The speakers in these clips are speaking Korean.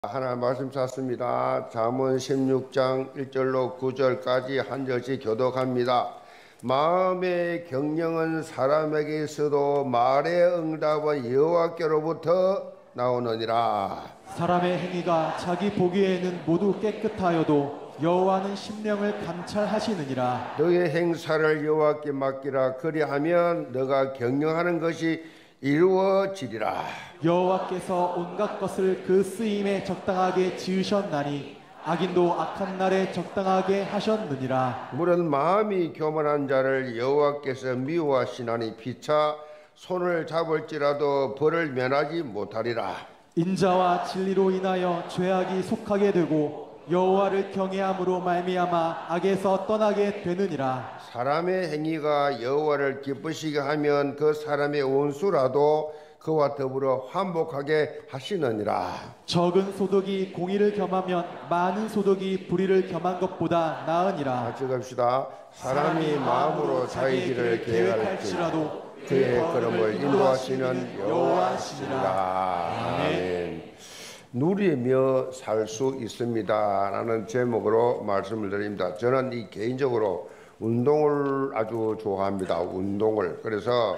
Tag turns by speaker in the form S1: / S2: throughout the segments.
S1: 하나 말씀 찾습니다. 잠언 16장 1절로 9절까지 한 절씩 교독합니다. 마음의 경영은 사람에게 있어도 말의 응답은 여호와께로부터 나오느니라.
S2: 사람의 행위가 자기 보기에는 모두 깨끗하여도 여호와는 심령을 감찰하시느니라.
S1: 너의 행사를 여호와께 맡기라. 그리하면 너가 경영하는 것이 이루어지리라.
S2: 여호와께서 온갖 것을 그 쓰임에 적당하게 지으셨나니 악인도 악한 날에 적당하게 하셨느니라.
S1: 물은 마음이 교만한 자를 여호와께서 미워하시나니 피차 손을 잡을지라도 벌을 면하지 못하리라.
S2: 인자와 진리로 인하여 죄악이 속하게 되고 여호와를 경외함으로 말미암아 악에서 떠나게 되느니라.
S1: 사람의 행위가 여호와를 기쁘시게 하면 그 사람의 원수라도 그와 더불어 환복하게 하시느니라.
S2: 적은 소득이 공의를 겸하면 많은 소득이 불의를 겸한 것보다 나으니라.
S1: 같이 갑시다. 사람이 마음으로 자기 길을 계획할지라도 그의 걸음을 인도하시는 여호와시니라. 아멘. 누리며 살 수 있습니다 라는 제목으로 말씀을 드립니다. 저는 이 개인적으로 운동을 아주 좋아합니다. 운동을. 그래서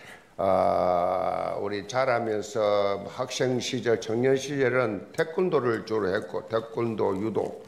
S1: 우리 자라면서 학생 시절, 청년 시절은 태권도를 주로 했고, 태권도, 유도,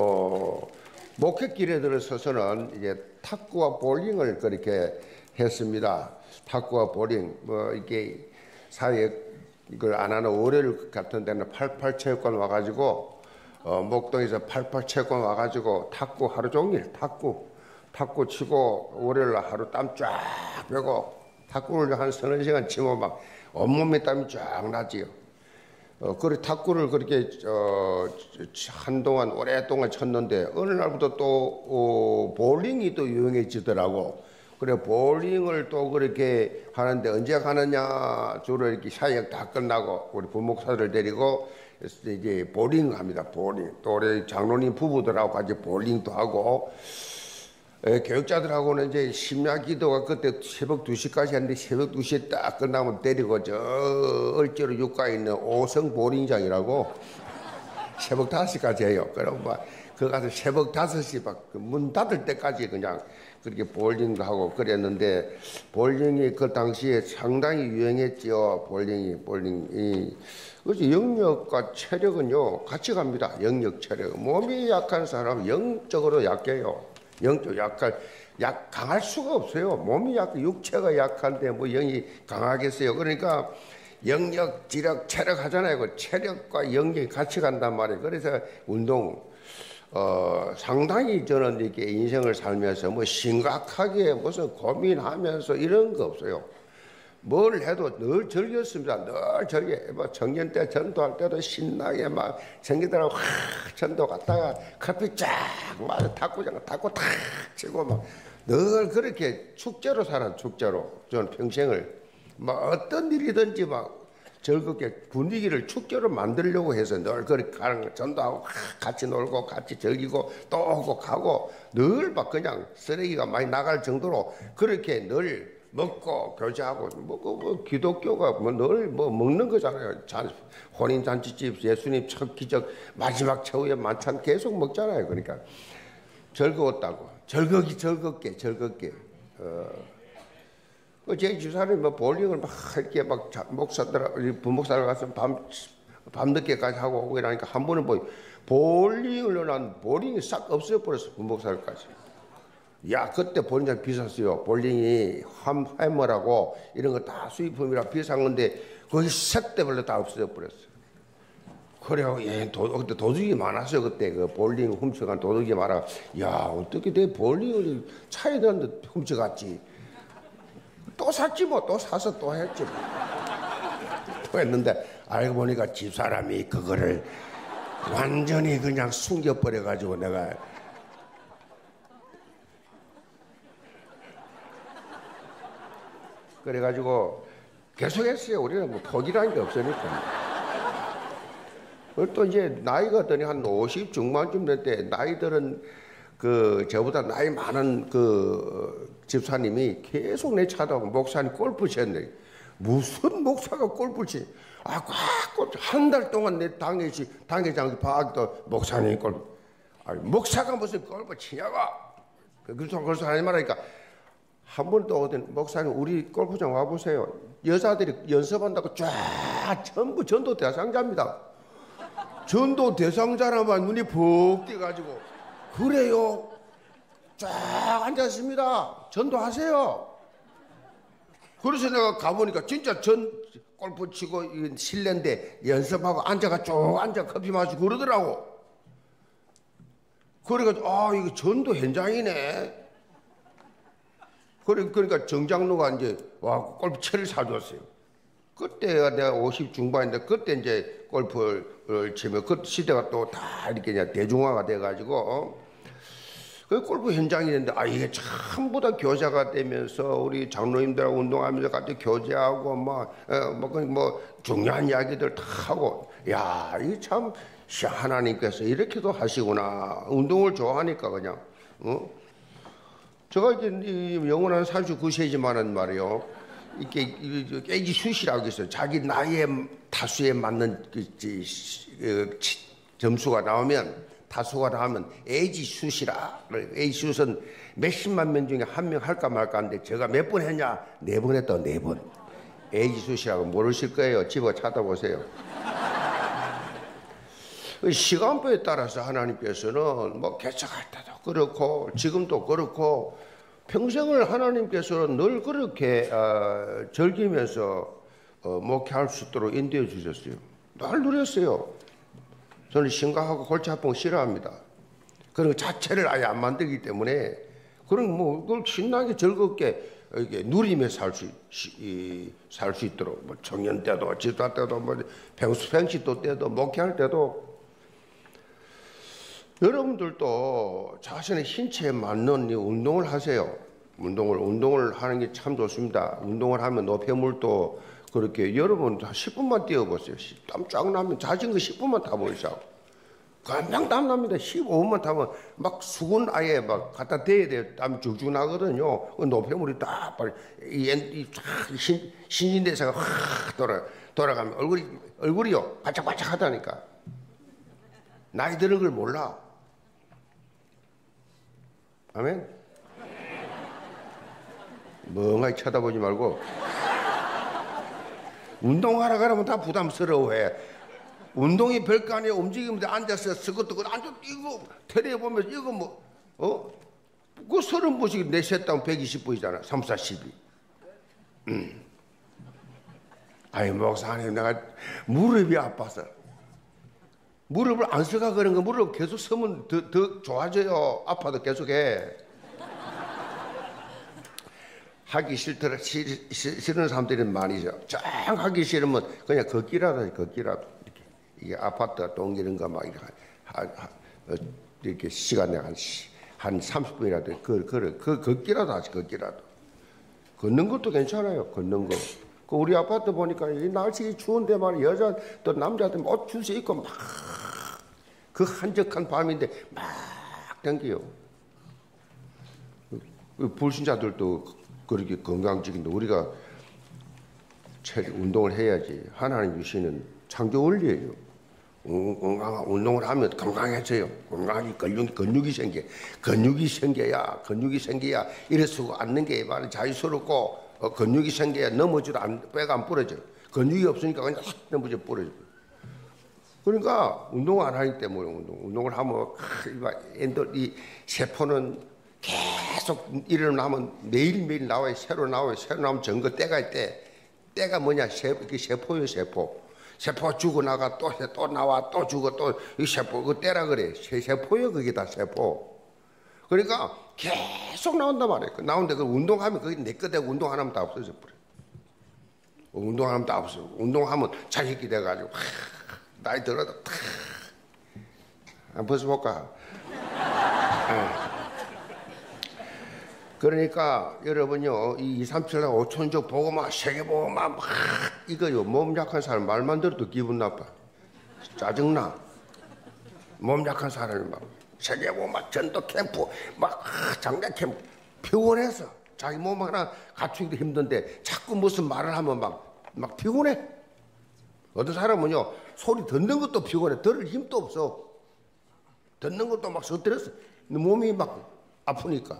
S1: 목회길에 들어서서는 이제 탁구와 볼링을 그렇게 했습니다. 탁구와 볼링, 이게 사회 이걸 안 하는 월요일 같은 데는 88체육관 와가지고 목동에서 88체육관 와가지고 탁구 하루 종일 탁구 치고 월요일 하루 땀 쫙 빼고 탁구를 한 서너 시간 치고 막 온몸에 땀이 쫙 나지요. 그래 탁구를 그렇게 한동안 오랫동안 쳤는데 어느 날부터 또 볼링이 또 유행해지더라고. 그래 볼링을 또 그렇게 하는데 언제 가느냐 주로 이렇게 사역 다 끝나고 우리 부목사들 데리고 이제 볼링 합니다. 볼링 또 우리 장로님 부부들하고 같이 볼링도 하고 교육자들하고는 이제 심야 기도가 그때 새벽 2시까지 하는데 새벽 2시에 딱 끝나면 데리고 저 을지로 육가에 있는 오성 볼링장이라고 새벽 5시까지 해요. 그럼 그 가서 새벽 5시 막 문 닫을 때까지 그냥 그렇게 볼링도 하고 그랬는데 볼링이 그 당시에 상당히 유행했지요. 볼링이 그래서 영역과 체력은요 같이 갑니다. 영역 체력. 몸이 약한 사람은 영적으로 약해요. 영적 강할 수가 없어요. 몸이 육체가 약한데 뭐 영이 강하겠어요. 그러니까 영역, 지력, 체력 하잖아요. 그 체력과 영역이 같이 간단 말이에요. 그래서 운동 상당히 저는 이렇게 인생을 살면서 뭐 심각하게 무슨 고민하면서 이런 거 없어요. 뭘 해도 늘 즐겼습니다. 늘 즐겨. 뭐 청년 때 전도할 때도 신나게 막 청년들하고 전도 갔다가 커피 쫙 마셔 탁구장 탁구 탁 치고 막 늘 그렇게 축제로 살아. 축제로 저는 평생을 막 어떤 일이든지 막 즐겁게 분위기를 축제로 만들려고 해서 늘 그렇게 가는 거 전도하고 같이 놀고 같이 즐기고 또 오고 가고 늘 막 그냥 쓰레기가 많이 나갈 정도로 그렇게 늘 먹고 교제하고 뭐 기독교가 늘 먹는 거잖아요. 혼인 잔치집 예수님 첫 기적 마지막 최후의 만찬 계속 먹잖아요. 그러니까 즐거웠다고 즐겁게 제 집사람이 볼링을 막 이렇게 막 목사들 부목사를 가서 밤늦게까지 하고 오고 이러니까 한 번은 볼링을 난 볼링이 싹 없어져 버렸어. 부목사들까지. 야 그때 볼링장 비쌌어요. 볼링이 해머라고 이런 거 다 수입품이라 비싼 건데 거의 색대별로 다 없어져 버렸어. 그래요. 그때 도둑이 많았어요. 그때 그 볼링 훔쳐간 도둑이 많아. 야 어떻게 내 볼링을 차에 넣는데 훔쳐갔지. 또 샀지 뭐. 또 사서 또 했지 뭐. 또 했는데 알고 보니까 집사람이 그거를 완전히 그냥 숨겨버려가지고 내가 그래가지고 계속했어요. 우리는 뭐 포기라는 게 없으니까. 또 이제 나이가 더니 한 50 중반쯤 될 때 나이들은 저보다 나이 많은 집사님이 계속 내 찾아오고 목사님 골프 쳤네. 무슨 목사가 골프를 치? 한 달 동안 내 당회장 파악도 목사님 골프. 아니, 목사가 무슨 골프 치냐고. 그래서 하지 말라니까. 한 번 또 어떤 목사님 우리 골프장 와보세요. 여자들이 연습한다고 쫙 전부 전도 대상자입니다. 전도 대상자라만 눈이 푹 띄가지고 그래요. 쫙 앉았습니다. 전도하세요. 그래서 내가 가보니까 진짜 골프 치고 실내인데 연습하고 앉아가 쭉 앉아 커피 마시고 그러더라고. 그래가지고 이거 전도 현장이네. 그러니까 정장로가 이제 와 골프채를 사줬어요. 그때가 내가 50 중반인데 그때 이제 골프를 치면 그 시대가 또 다 이렇게 그냥 대중화가 돼가지고 그 골프 현장이었는데 이게 전부 다 교제가 되면서 우리 장로님들하고 운동하면서 같이 교제하고 뭐 중요한 이야기들 다 하고 야 이게 참 하나님께서 이렇게도 하시구나. 운동을 좋아하니까 그냥 제가 이제 영원한 49세지만은 말이요. 이렇게 깨지슛이라고 있어요. 자기 나이에 타수에 맞는 점수가 나오면 타수가 나오면 에이지슛이라. 에이지슛은 몇십만 명 중에 한 명 할까 말까 하는데 제가 몇 번 했냐? 4번 했다. 4번. 에이지슛이라고 모르실 거예요. 집어 찾아보세요. 시간표에 따라서 하나님께서는 뭐 개척할 때도 그렇고 지금도 그렇고 평생을 하나님께서는 늘 그렇게 즐기면서 목회할 수 있도록 인도해 주셨어요. 늘 누렸어요. 저는 심각하고 골치 아픈 거 싫어합니다. 그런 것 자체를 아예 안 만들기 때문에 그런 그걸 신나게 즐겁게 이렇게 누리며 살 수 있도록 뭐 청년 때도 집사 때도 뭐 평시도 때도 목회할 때도 여러분들도 자신의 신체에 맞는 운동을 하세요. 운동을 하는 게 참 좋습니다. 운동을 하면 노폐물도 그렇게 여러분 10분만 뛰어보세요. 땀 쫙 나면 자전거 10분만 타보시죠. 금방 땀 납니다. 15분만 타면 막 수건 아예 막 갖다 대야 돼요. 땀 쭉쭉 나거든요. 노폐물이 딱 신진대사가 확 돌아가면 얼굴이요 바짝바짝 하다니까. 나이 드는 걸 몰라. 아멘. 멍하게 쳐다보지 말고 운동하러 가려면 다 부담스러워해. 운동이 별거 아니에요. 움직이면서 앉아서 스쿼트 앉아 이거 테레비 보면서 이거 그 30분씩 내셋다면 120분이잖아. 3, 4, 12. 아이 목사님 내가 무릎이 아파서 무릎을 안 쓰가 그런 거 무릎 계속 쓰면 더 좋아져요. 아파도 계속해. 하기 싫더라 싫은 사람들이 많이죠. 쫙 하기 싫으면 그냥 걷기라도 이렇게 이게 아파트 똥기는 거 막 이렇게 시간에 한 30분이라도 걷기라도 하지 걷기라도. 걷는 것도 괜찮아요. 걷는 거. 그 우리 아파트 보니까 이 날씨 추운데만 여자 또 남자들 옷 주스 입고 막 그 한적한 밤인데 막 댕겨요. 불신자들도 그렇게 건강적인데 우리가 운동을 해야지. 하나님 주시는 창조 원리예요. 운동을 하면 건강해져요. 건강하게 근육이 생겨야 일어서고 앉는 게 자유스럽고 근육이 생겨야 넘어져도 배가 안 부러져요. 근육이 없으니까 그냥 확 넘어져 부러져요. 그러니까 운동을 안 하기 때문에 운동을 하면 이 세포는 계속 일어나면 매일매일 나와요. 새로 나오면 전거 때가 있대. 때가 뭐냐? 세포예요. 세포가 죽어나가 또 나와 또 죽어 또 이 세포 그 때라 그래. 세포예요. 그게 다 세포. 그러니까 계속 나온단 말이에요. 나오는데 그 운동하면 그게 내 거되고 운동 안 하면 다 없어져 버려. 운동하면 다 없어. 운동하면 자식이 돼가지고 나이 들어도 한번 벗어볼까? 그러니까 여러분요 이 2, 3, 7, 8, 5천적 보고 막 세계 보고 막 이거요 몸 약한 사람 말만 들어도 기분 나빠. 짜증나. 몸 약한 사람이 막 세계 보고 막 전도 캠프 막 장례 캠프 피곤해서 자기 몸 하나 갖추기도 힘든데 자꾸 무슨 말을 하면 막 피곤해. 어떤 사람은요, 소리 듣는 것도 피곤해. 들을 힘도 없어. 듣는 것도 막 스트레스. 몸이 막 아프니까.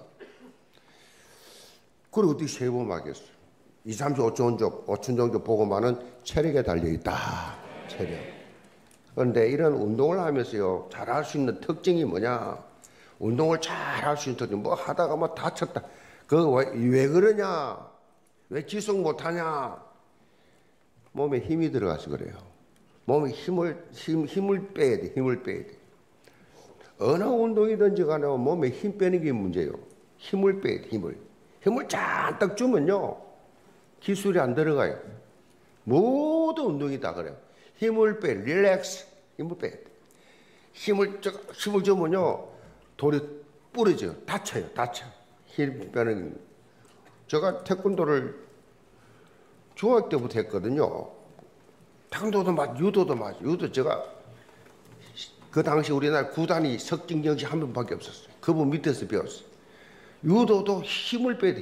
S1: 그리고 어떻게 세범하겠어. 2, 3주, 5천 정도 보고만은 체력에 달려있다. 체력. 그런데 이런 운동을 하면서요, 잘할 수 있는 특징이 뭐냐. 운동을 잘 할 수 있는 특징. 뭐 하다가 뭐 다쳤다. 그거 왜 그러냐. 왜 지속 못하냐. 몸에 힘이 들어가서 그래요. 몸에 힘을 빼야 돼. 힘을 빼야 돼. 어느 운동이든지 간에 몸에 힘 빼는 게 문제예요. 힘을 빼야 돼. 힘을 잔뜩 주면요, 기술이 안 들어가요. 모든 운동이 다 그래요. 힘을 빼, 릴렉스, 힘을 빼야 돼. 힘을 주면요, 돌이 부러져요. 다쳐요. 힘 빼는. 제가 태권도를 중학교 때부터 했거든요. 태권도도 맞, 유도도 맞. 유도 제가 그 당시 우리나라 구단이 석진경 씨 한 명밖에 없었어요. 그분 밑에서 배웠어요. 유도도 힘을 빼야 돼.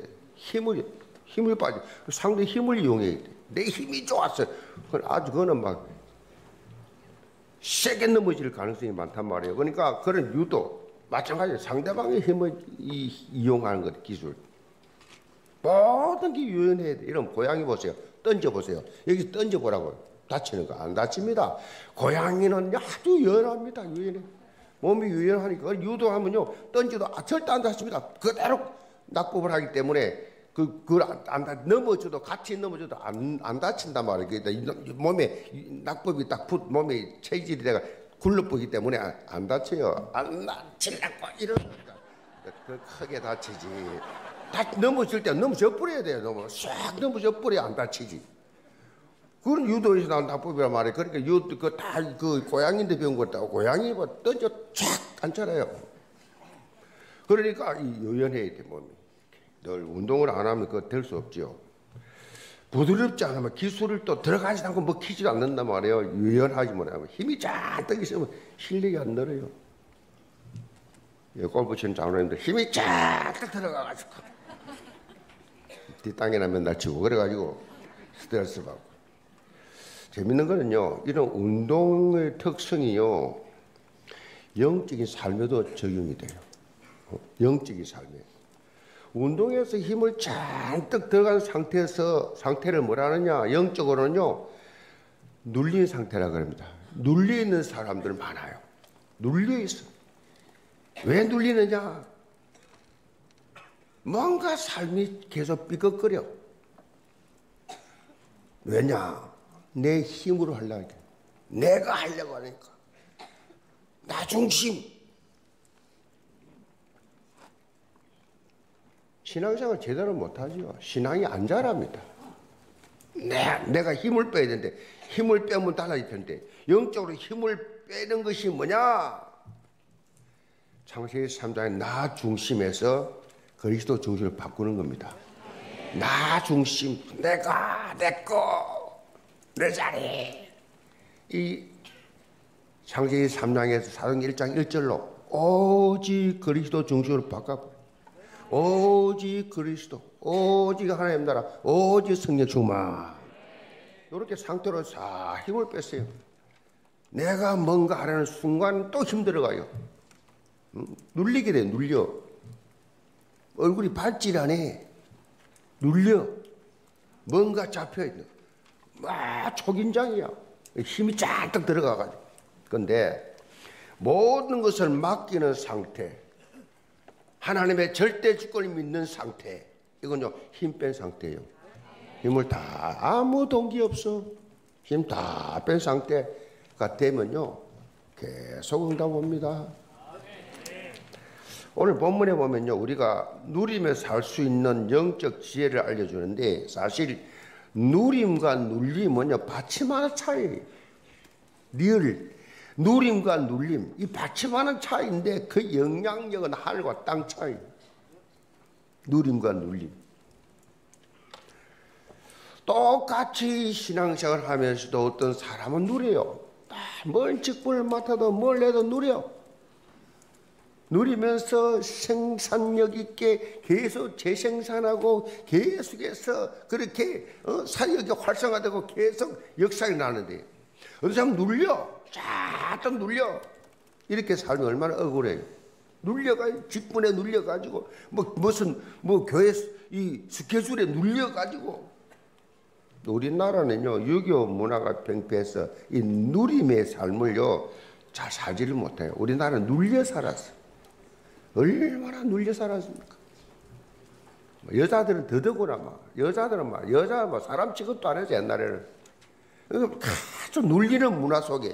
S1: 힘을 빠져. 상대 힘을 이용해야 돼. 내 힘이 좋았어요. 아주 그거는 막 세게 넘어질 가능성이 많단 말이에요. 그러니까 그런 유도 마찬가지예요. 상대방의 힘을 이용하는 것, 기술. 모든 게 유연해야 돼. 이런 고양이 보세요. 던져보세요. 여기 던져보라고요. 다치는 거 안 다칩니다. 고양이는 아주 유연합니다. 유연해. 몸이 유연하니까 유도하면요, 던져도 절대 안 다칩니다. 그대로 낙법을 하기 때문에 그걸 넘어져도 같이 넘어져도 안 다친단 말이에요. 그러니까 몸에 낙법이 딱 몸에 체질이 내가 굴러보기 때문에 안 다쳐요. 안 다치려고 이러니까 그 크게 다치지. 넘어질 때 넘어져 버려야 돼요. 싹 넘어져 버려야 안 다치지. 그건 유도에서 나온 낙법이란 말이에요. 그러니까 유도 그 고양이인데 배운 것도 고양이 뭐 던져 쫙 앉잖아요. 그러니까 유연해야 돼 몸이. 늘 운동을 안 하면 그거 될 수 없죠. 부드럽지 않으면 기술을 또 들어가지 않고 먹히지도 않는단 말이에요. 유연하지 못하면 힘이 잔뜩 있으면 실력이 안 늘어요. 골프 치는 장로님들 힘이 잔뜩 들어가가지고 뒷땅이나 맨날 치고 그래가지고 스트레스 받고. 재밌는 거는요, 이런 운동의 특성이요, 영적인 삶에도 적용이 돼요. 영적인 삶에. 운동에서 힘을 잔뜩 들어간 상태를 뭐라 하느냐, 영적으로는요, 눌린 상태라 그럽니다. 눌려 있는 사람들 많아요. 눌려 있어. 왜 눌리느냐? 뭔가 삶이 계속 삐걱거려. 왜냐? 내 힘으로 하려고 해. 내가 하려고 하니까. 나 중심. 신앙생활 제대로 못하죠. 신앙이 안 자랍니다. 내가 힘을 빼야 되는데 힘을 빼면 달라질 텐데 영적으로 힘을 빼는 것이 뭐냐? 창세기 3장의 나 중심에서 그리스도 중심을 바꾸는 겁니다. 나 중심, 내가, 내 거, 내 자리. 이 창세기 3장에서 사도행전 1장 1절로 오직 그리스도 중심으로 바꿔. 오직 그리스도, 오직 하나님 나라, 오직 성령 충만. 이렇게 상태로 싹 힘을 뺐어요. 내가 뭔가 하려는 순간 또 힘들어가요. 눌리게 돼, 눌려. 얼굴이 발질하네. 눌려. 뭔가 잡혀있는. 막 초긴장이야. 힘이 잔뜩 들어가가지고. 근데 모든 것을 맡기는 상태, 하나님의 절대 주권을 믿는 상태, 이건요, 힘 뺀 상태예요. 힘을 다, 아무 동기 없어. 힘 다 뺀 상태가 되면요, 계속 응답합니다. 오늘 본문에 보면요, 우리가 누리면서 살 수 있는 영적 지혜를 알려주는데, 사실 누림과 눌림은요, 받침하는 차이예요. 누림과 눌림, 이 받침하는 차이인데 그 영향력은 하늘과 땅 차이. 누림과 눌림. 똑같이 신앙생활을 하면서도 어떤 사람은 누려요. 뭔 직분을 맡아도 뭘 해도 누려. 누리면서 생산력 있게 계속 재생산하고 계속해서 그렇게 사역이 활성화되고 계속 역사가 나는데 어느 사람 눌려 쫙 눌려 이렇게 살면 얼마나 억울해요. 눌려가지고 직분에 눌려가지고 무슨 교회 이 스케줄에 눌려가지고 우리나라는요 6.25 문화가 팽배해서 이 누림의 삶을요 잘 살지를 못해요. 우리나라는 눌려 살았어. 얼마나 눌려 살았습니까? 여자들은 더더구나 여자들은 여자 사람 취급도 안 해서 옛날에는 아주 눌리는 문화 속에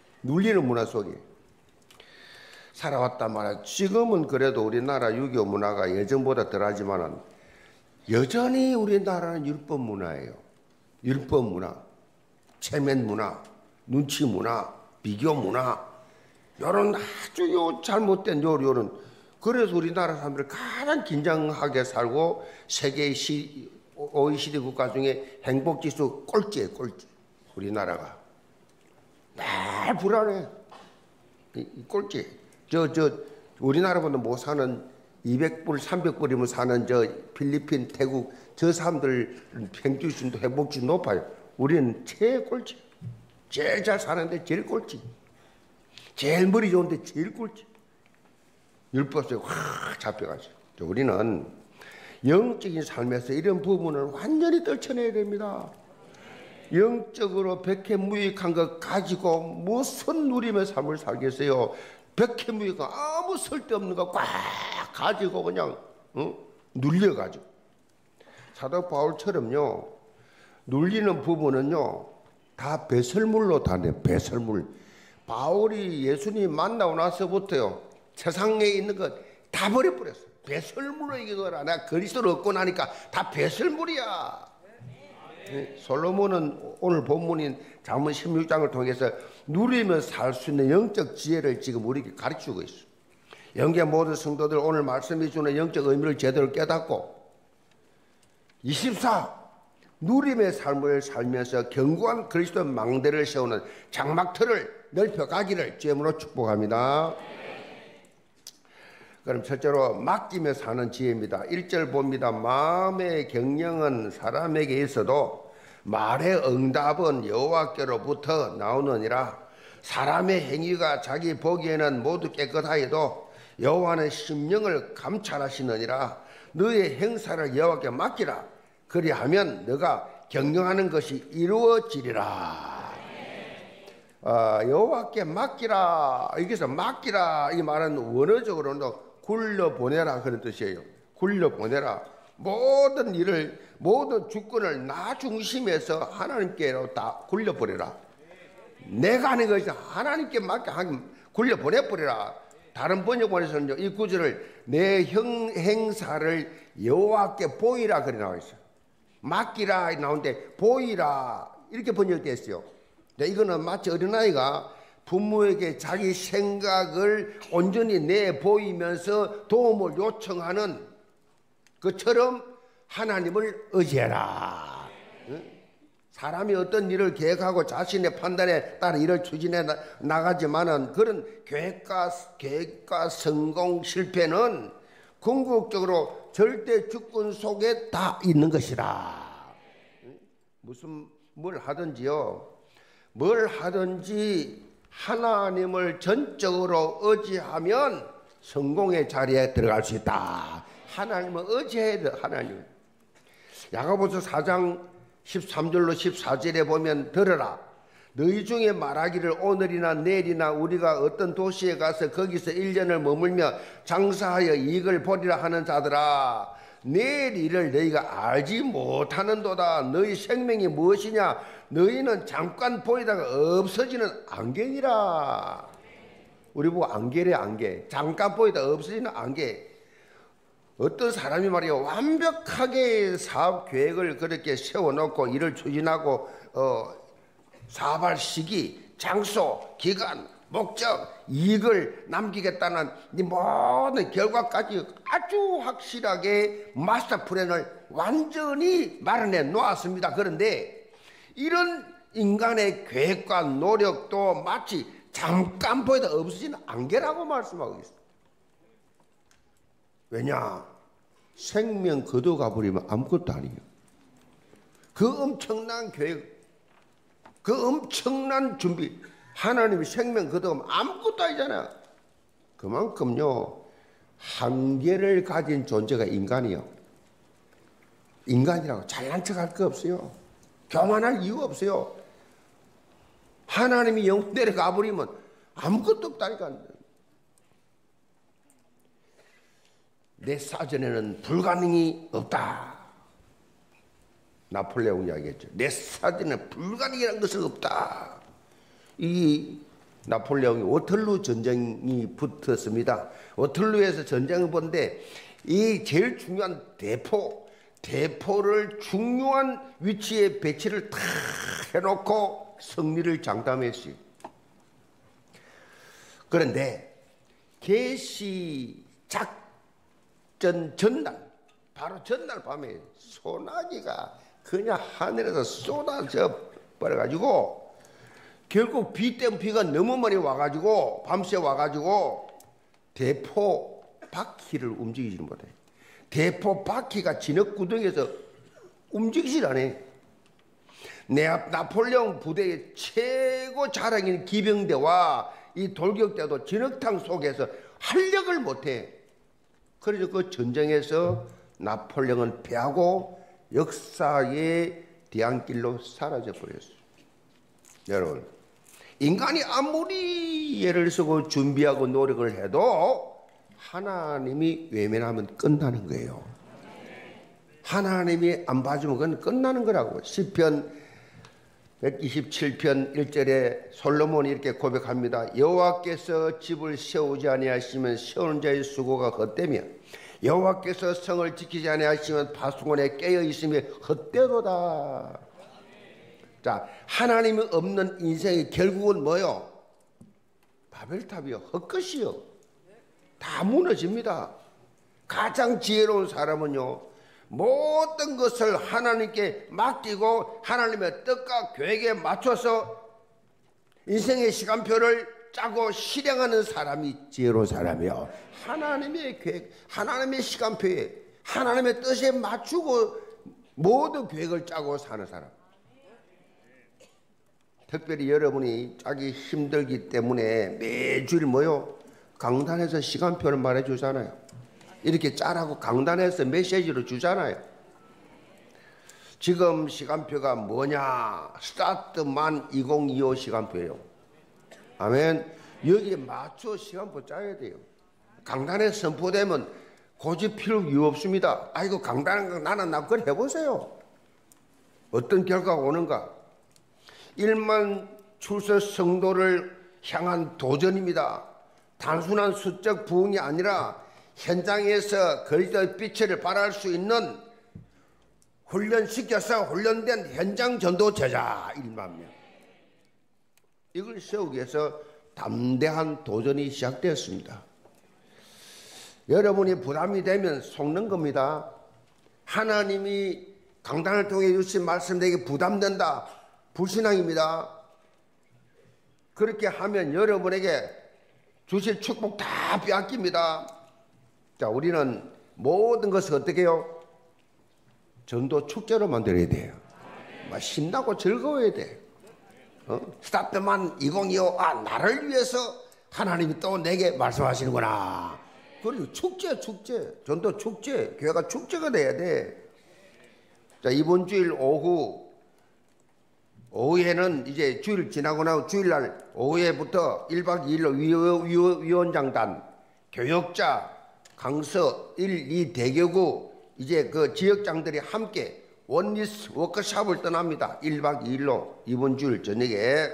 S1: 살아왔단 말이야. 지금은 그래도 우리나라 6.25 문화가 예전보다 덜하지만은 여전히 우리나라는 율법 문화예요. 율법 문화, 체면 문화, 눈치 문화, 비교 문화, 요런 아주 잘못된 요런. 그래서 우리나라 사람들이 가장 긴장하게 살고 세계 OECD 국가 중에 행복지수 꼴찌예요, 꼴찌. 우리나라가. 늘 불안해. 꼴찌. 우리나라보다 못 사는 200불, 300불이면 사는 필리핀, 태국 저 사람들 평균수도 행복지수 높아요. 우리는 최꼴찌. 제일 잘 사는데 제일 꼴찌. 제일 머리 좋은데 제일 꼴찌. 율법에 확 잡혀가지고. 우리는 영적인 삶에서 이런 부분을 완전히 떨쳐내야 됩니다. 영적으로 백해무익한 것 가지고 무슨 누림의 삶을 살겠어요. 백해무익한 아무 쓸데없는 거 꽉 가지고 그냥 눌려가지고. 사도 바울처럼요 눌리는 부분은요 다 배설물로 다 내 배설물. 바울이 예수님 만나고 나서부터요 세상에 있는 것 다 버려버렸어. 배설물로 이거라. 내가 그리스도를 얻고 나니까 다 배설물이야. 솔로몬은 오늘 본문인 잠언 16장을 통해서 누리며 살 수 있는 영적 지혜를 지금 우리에게 가르치고 있어. 영계 모든 성도들 오늘 말씀이 주는 영적 의미를 제대로 깨닫고 24. 누림의 삶을 살면서 견고한 그리스도의 망대를 세우는 장막틀을 넓혀가기를 주님으로 축복합니다. 그럼 첫째로 맡기며 사는 지혜입니다. 1절 봅니다. 마음의 경영은 사람에게 있어도 말의 응답은 여호와께로부터 나오느니라. 사람의 행위가 자기 보기에는 모두 깨끗하여도 여호와는 심령을 감찰하시느니라. 너의 행사를 여호와께 맡기라. 그리하면 너가 경영하는 것이 이루어지리라. 여호와께 맡기라. 여기서 맡기라 이 말은 원어적으로는 굴려보내라 그런 뜻이에요. 굴려보내라. 모든 일을 모든 주권을 나 중심에서 하나님께로 다 굴려버려라. 내가 하는 것이 하나님께 맡겨 굴려보내버려라. 다른 번역본에서는 이 구절을 내 행사를 여호와께 보이라 그래 나와 있어요. 맡기라 나오는데 보이라 이렇게 번역되어 있어요. 이거는 마치 어린아이가 부모에게 자기 생각을 온전히 내보이면서 도움을 요청하는 것처럼 하나님을 의지해라. 사람이 어떤 일을 계획하고 자신의 판단에 따라 일을 추진해 나가지만은 그런 계획과 성공 실패는 궁극적으로 절대 주권 속에 다 있는 것이라. 뭘 하든지 하나님을 전적으로 의지하면 성공의 자리에 들어갈 수 있다. 하나님을 의지해야 돼. 하나님. 야고보서 4장 13절로 14절에 보면 들으라. 너희 중에 말하기를 오늘이나 내일이나 우리가 어떤 도시에 가서 거기서 1년을 머물며 장사하여 이익을 보리라 하는 자들아. 내일 일을 너희가 알지 못하는도다. 너희 생명이 무엇이냐? 너희는 잠깐 보이다가 없어지는 안개니라. 우리 보고 안개래 안개. 잠깐 보이다 없어지는 안개. 어떤 사람이 말이야 완벽하게 사업 계획을 그렇게 세워놓고 일을 추진하고 사업할 시기, 장소, 기간, 목적, 이익을 남기겠다는 이 모든 결과까지 아주 확실하게 마스터 플랜을 완전히 마련해 놓았습니다. 그런데 이런 인간의 계획과 노력도 마치 잠깐 보이다 없어지는 안개라고 말씀하고 있습니다. 왜냐? 생명 걷어가 버리면 아무것도 아니에요. 그 엄청난 계획, 그 엄청난 준비, 하나님이 생명 걷어가면 아무것도 아니잖아요. 그만큼요, 한계를 가진 존재가 인간이요. 인간이라고 잘난 척할 거 없어요. 교만할 이유가 없어요. 하나님이 영 내려가 버리면 아무것도 없다니까. 내 사전에는 불가능이 없다. 나폴레옹 이야기했죠. 내 사전에는 불가능이라는 것은 없다. 이 나폴레옹이 워털루 전쟁이 붙었습니다. 워털루에서 전쟁을 본데 이 제일 중요한 대포를 중요한 위치에 배치를 탁 해놓고 승리를 장담했어요. 그런데 개시 작전 전날, 바로 전날 밤에 소나기가 그냥 하늘에서 쏟아져 버려가지고 결국 비 때문에 비가 너무 많이 와가지고 밤새 와가지고 대포 바퀴를 움직이지 못해. 대포 바퀴가 진흙구덩이에서 움직이질 않아. 나폴레옹 부대의 최고 자랑인 기병대와 이 돌격대도 진흙탕 속에서 활력을 못해. 그래서 그 전쟁에서 나폴레옹은 패하고 역사의 뒤안길로 사라져 버렸어요. 여러분, 인간이 아무리 예를 쓰고 준비하고 노력을 해도 하나님이 외면하면 끝나는 거예요. 하나님이 안 봐주면 그건 끝나는 거라고. 시편 127편 1절에 솔로몬이 이렇게 고백합니다. 여호와께서 집을 세우지 아니하시면 세우는 자의 수고가 헛되며 여호와께서 성을 지키지 아니하시면 파수꾼에 깨어 있으며 헛되도다. 자, 하나님이 없는 인생의 결국은 뭐요? 바벨탑이요, 헛것이요. 다 무너집니다. 가장 지혜로운 사람은요, 모든 것을 하나님께 맡기고 하나님의 뜻과 계획에 맞춰서 인생의 시간표를 짜고 실행하는 사람이 지혜로운 사람이요. 하나님의 계획, 하나님의 시간표에, 하나님의 뜻에 맞추고 모든 계획을 짜고 사는 사람. 특별히 여러분이 짜기 힘들기 때문에 매주일 뭐요? 강단에서 시간표를 말해주잖아요. 이렇게 짜라고 강단에서 메시지로 주잖아요. 지금 시간표가 뭐냐? 스타트만 2025 시간표예요. 아멘. 여기에 맞춰 시간표 짜야 돼요. 강단에 선포되면 고집 필요 이유 없습니다. 아이고, 강단한 거 나는 그걸 해보세요. 어떤 결과가 오는가? 1만 출석 성도를 향한 도전입니다. 단순한 수적 부흥이 아니라 현장에서 그리스도의 빛을 발할 수 있는 훈련시켜서 훈련된 현장 전도 제자 1만 명. 이걸 세우기 위해서 담대한 도전이 시작되었습니다. 여러분이 부담이 되면 속는 겁니다. 하나님이 강단을 통해 주신 말씀 내게 부담된다. 불신앙입니다. 그렇게 하면 여러분에게 주실 축복 다 빼앗깁니다. 자, 우리는 모든 것을 어떻게 해요? 전도 축제로 만들어야 돼요. 막 신나고 즐거워야 돼. 스타트만 2025, 나를 위해서 하나님이 또 내게 말씀하시는구나. 그리고 축제, 전도 축제, 교회가 축제가 돼야 돼. 자, 이번 주일 오후에는 이제 주일 지나고 나고 주일날 오후에부터 1박 2일로 위원장단, 교역자, 강서 1, 2 대교구 이제 그 지역장들이 함께 원리스 워크숍을 떠납니다. 1박 2일로 이번 주일 저녁에.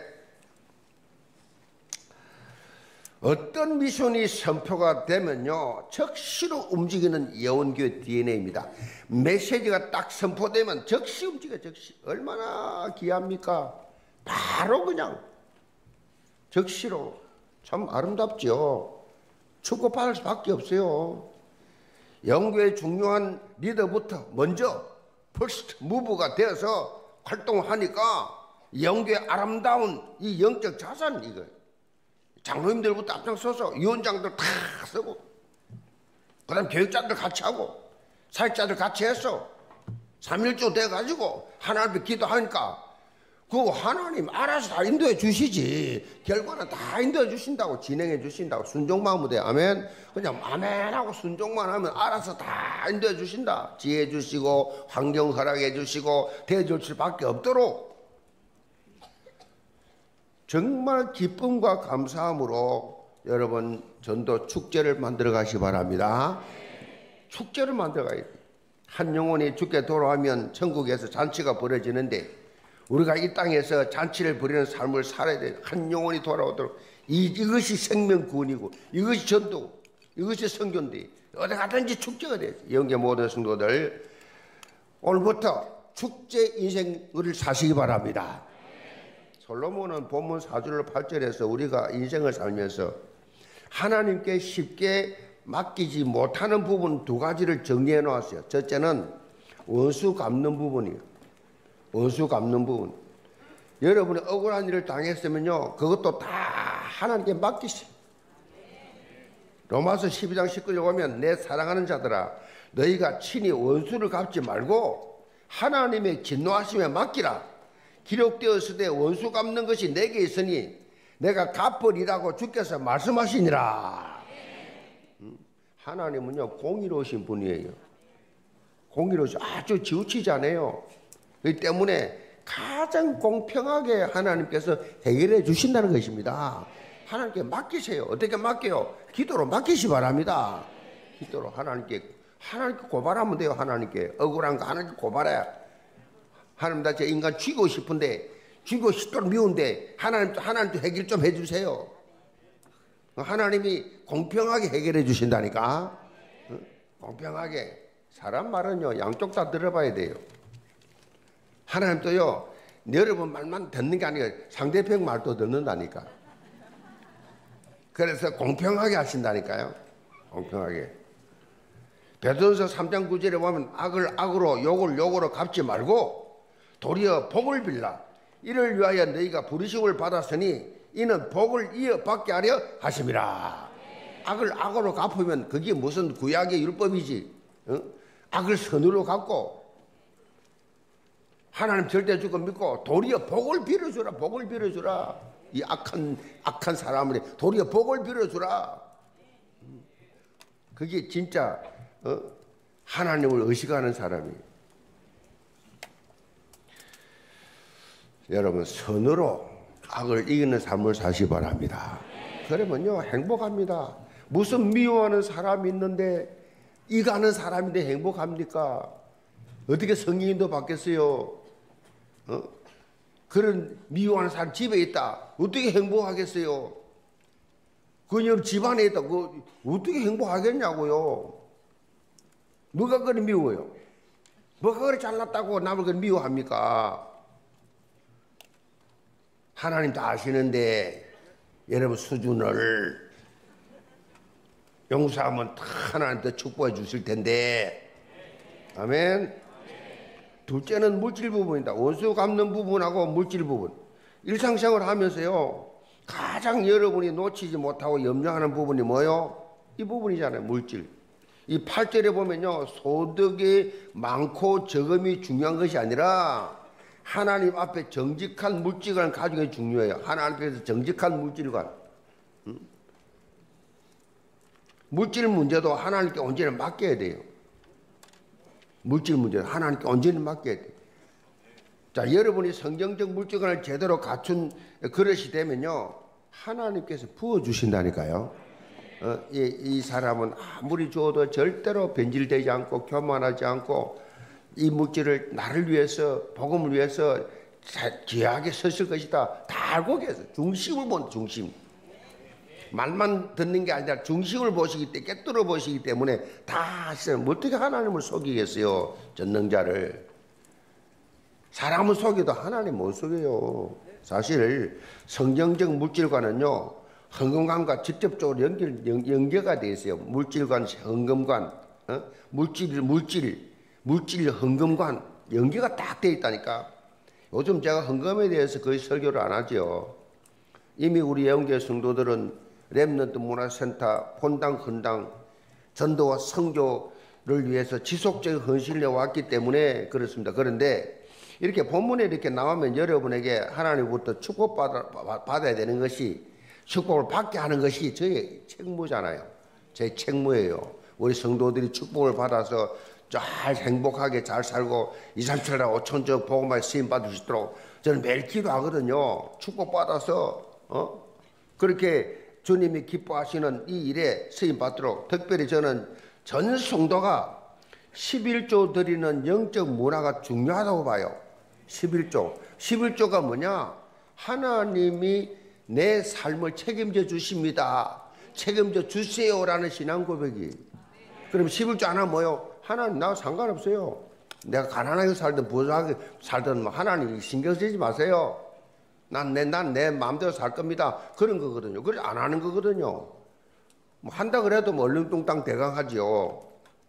S1: 어떤 미션이 선포가 되면요, 즉시로 움직이는 예언교회 DNA입니다. 메시지가 딱 선포되면 즉시 움직여, 즉시. 얼마나 귀합니까? 바로 그냥 즉시로. 참 아름답죠. 축복받을 수밖에 없어요. 영교의 중요한 리더부터 먼저 퍼스트 무브가 되어서 활동하니까 영교의 아름다운 이 영적 자산, 이거 장로님들부터 앞장서서 위원장들 다 쓰고 그 다음 교육자들 같이 하고 사역자들 같이 해서 3.1조 돼가지고 하나님 앞에 기도하니까 그 하나님 알아서 다 인도해 주시지. 결과는 다 인도해 주신다고, 진행해 주신다고. 순종만 하면 돼. 아멘. 그냥 아멘하고 순종만 하면 알아서 다 인도해 주신다. 지혜 주시고 환경 허락해 주시고 대해줄 수밖에 없도록. 정말 기쁨과 감사함으로 여러분 전도 축제를 만들어 가시 바랍니다. 축제를 만들어 가야 돼. 한 영혼이 죽게 돌아오면 천국에서 잔치가 벌어지는데 우리가 이 땅에서 잔치를 벌이는 삶을 살아야 돼. 한 영혼이 돌아오도록. 이것이 생명구원이고 이것이 전도고 이것이 성견대. 어디 가든지 축제가 돼. 영계 모든 성도들 오늘부터 축제 인생을 사시기 바랍니다. 솔로몬은 본문 4절 8절에서 우리가 인생을 살면서 하나님께 쉽게 맡기지 못하는 부분 두 가지를 정리해 놓았어요. 첫째는 원수 갚는 부분이에요. 원수 갚는 부분. 여러분이 억울한 일을 당했으면요, 그것도 다 하나님께 맡기세요. 로마서 12장 19절 보면 내 사랑하는 자들아 너희가 친히 원수를 갚지 말고 하나님의 진노하심에 맡기라. 기록되었을 때 원수 갚는 것이 내게 있으니 내가 갚으리라고 주께서 말씀하시니라. 하나님은요 공의로우신 분이에요. 공의로우신, 아주 지우치지 않아요. 그렇기 때문에 가장 공평하게 하나님께서 해결해 주신다는 것입니다. 하나님께 맡기세요. 어떻게 맡겨요? 기도로 맡기시 바랍니다. 기도로 하나님께 고발하면 돼요. 하나님께 억울한 거 하나님께 고발해. 하나님 나 저 인간 죽이고 싶은데 죽이고 싶도록 미운데 하나님도 해결 좀 해주세요. 하나님이 공평하게 해결해 주신다니까. 공평하게. 사람 말은요 양쪽 다 들어봐야 돼요. 하나님도요 여러분 말만 듣는 게 아니라 상대편 말도 듣는다니까. 그래서 공평하게 하신다니까요. 공평하게. 베드로서 3장 9절에 보면 악을 악으로 욕을 욕으로 갚지 말고 도리어 복을 빌라. 이를 위하여 너희가 부르심을 받았으니 이는 복을 이어받게 하려 하심이라. 악을 악으로 갚으면 그게 무슨 구약의 율법이지. 악을 선으로 갚고 하나님 절대 주고 믿고 도리어 복을 빌어주라. 복을 빌어주라. 이 악한 사람을 도리어 복을 빌어주라. 그게 진짜 하나님을 의식하는 사람이에요. 여러분 선으로 악을 이기는 삶을 사시 바랍니다. 그러면요 행복합니다. 무슨 미워하는 사람이 있는데 이가는 사람인데 행복합니까? 어떻게 성령인도 받겠어요? 그런 미워하는 사람 집에 있다. 어떻게 행복하겠어요? 그녀 집안에 있다. 어떻게 행복하겠냐고요? 뭐가 그리 미워요? 뭐가 그리 잘났다고 남을 그리 미워합니까? 하나님 다 아시는데 여러분 수준을 용서하면 다 하나님도 축복해 주실 텐데. 아멘. 둘째는 물질 부분이다. 원수 갚는 부분하고 물질 부분. 일상생활 하면서요 가장 여러분이 놓치지 못하고 염려하는 부분이 뭐요? 이 부분이잖아요. 물질. 이 8절에 보면요 소득이 많고 적음이 중요한 것이 아니라 하나님 앞에 정직한 물질관을 가지는 게 중요해요. 하나님 앞에서 정직한 물질관. 물질 문제도 하나님께 온전히 맡겨야 돼요. 물질 문제도 하나님께 온전히 맡겨야 돼요. 자, 여러분이 성경적 물질관을 제대로 갖춘 그릇이 되면요 하나님께서 부어주신다니까요. 이 사람은 아무리 줘도 절대로 변질되지 않고 교만하지 않고 이 물질을 나를 위해서 복음을 위해서 귀하게 썼을 것이다. 다 알고 계세요. 중심을 본 중심. 말만 듣는 게 아니라 중심을 보시기 때문에 깨뚫어 보시기 때문에 다 아시잖아요. 어떻게 하나님을 속이겠어요? 전능자를. 사람은 속여도 하나님 못 속여요. 사실 성경적 물질과는요 헌금관과 직접적으로 연계가 되어 있어요. 물질관, 헌금관, 물질 헌금관 연계가 딱 되어 있다니까. 요즘 제가 헌금에 대해서 거의 설교를 안 하죠. 이미 우리 예언교회 성도들은 렘넌트 문화센터, 본당, 헌당 전도와 성교를 위해서 지속적인 헌신을 해왔기 때문에 그렇습니다. 그런데 이렇게 본문에 이렇게 나오면 여러분에게 하나님부터 축복받아야 되는 것이, 축복을 받게 하는 것이 저의 책무잖아요. 제 책무예요. 우리 성도들이 축복을 받아서 잘 행복하게 잘 살고 2, 3천나 5천적 복음에 쓰임받을 수 있도록 저는 매일 기도하거든요. 축복받아서 그렇게 주님이 기뻐하시는 이 일에 쓰임받도록, 특별히 저는 전 성도가 11조 드리는 영적 문화가 중요하다고 봐요. 11조가 뭐냐? 하나님이 내 삶을 책임져 주십니다. 책임져 주세요라는 신앙 고백이. 그럼 11조 하나 뭐요? 하나님 나 상관없어요. 내가 가난하게 살든 부자하게 살든 하나님 신경 쓰지 마세요. 난 내 마음대로 살 겁니다. 그런 거거든요. 그래서 안 하는 거거든요. 뭐 한다 그래도 뭐 얼렁뚱땅 대강하지요.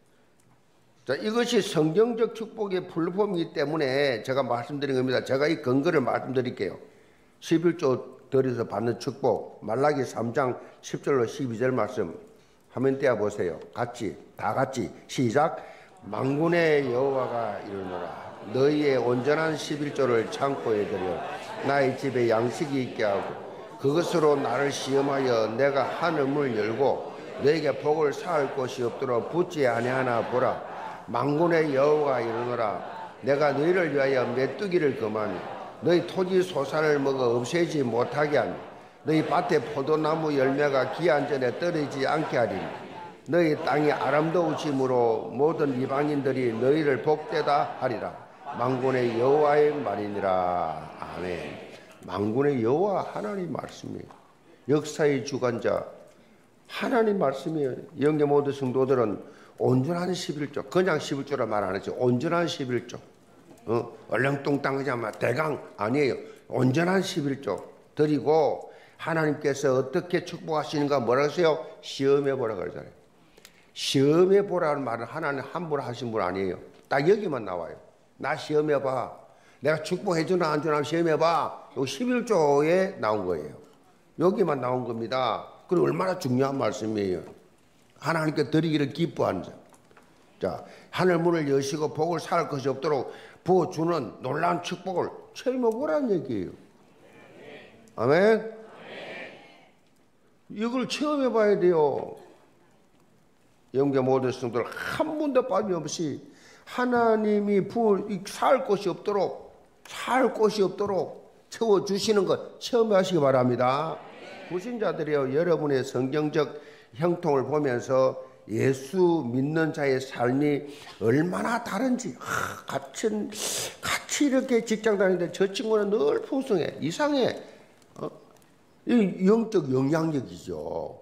S1: 자, 이것이 성경적 축복의 플랫폼이기 때문에 제가 말씀드린 겁니다. 제가 이 근거를 말씀드릴게요. 11조 들여서 받는 축복, 말라기 3장 10절로 12절 말씀 화면 띄워 보세요. 다 같이 시작. 만군의 여호와가 이르노라. 너희의 온전한 11조를 창고에 들여 나의 집에 양식이 있게 하고 그것으로 나를 시험하여 내가 하늘문을 열고 너에게 복을 쌓을 곳이 없도록 붙지 아니하나 보라. 만군의 여호와가 이르노라. 내가 너희를 위하여 메뚜기를 금하며 너희 토지 소산을 먹어 없애지 못하게 하며 너희 밭에 포도나무 열매가 기한 전에 떨어지지 않게 하리니 너희 땅이 아름다우심으로 모든 이방인들이 너희를 복되다 하리라. 만군의 여호와의 말이니라. 아멘. 만군의 여호와 하나님 말씀이에요. 역사의 주관자 하나님 말씀이에요. 영계 모든 성도들은 온전한 11조, 그냥 11조라 말 안 하죠. 온전한 11조. 얼렁뚱땅 그냥 대강 아니에요. 온전한 11조 드리고 하나님께서 어떻게 축복하시는가 뭐라 하세요? 시험해 보라 그러잖아요. 시험해 보라는 말은 하나님 함부로 하신 분 아니에요. 딱 여기만 나와요. 나 시험해 봐. 내가 축복해 주나 안 주나 시험해 봐. 요 11조에 나온 거예요. 여기만 나온 겁니다. 그리고 얼마나 중요한 말씀이에요. 하나님께 드리기를 기뻐하는 자. 자, 하늘 문을 여시고 복을 쌓을 것이 없도록 부어주는 놀라운 축복을 체험해 보라는 얘기예요. 아멘. 이걸 체험해 봐야 돼요. 영계 모든 성도들 한 분도 빠짐없이 하나님이 살 곳이 없도록 채워주시는 것 체험하시기 바랍니다. 불신자들이요, 여러분의 성경적 형통을 보면서 예수 믿는 자의 삶이 얼마나 다른지, 같이 이렇게 직장 다니는데 저 친구는 늘 풍성해, 이상해. 이 영적 영향력이죠.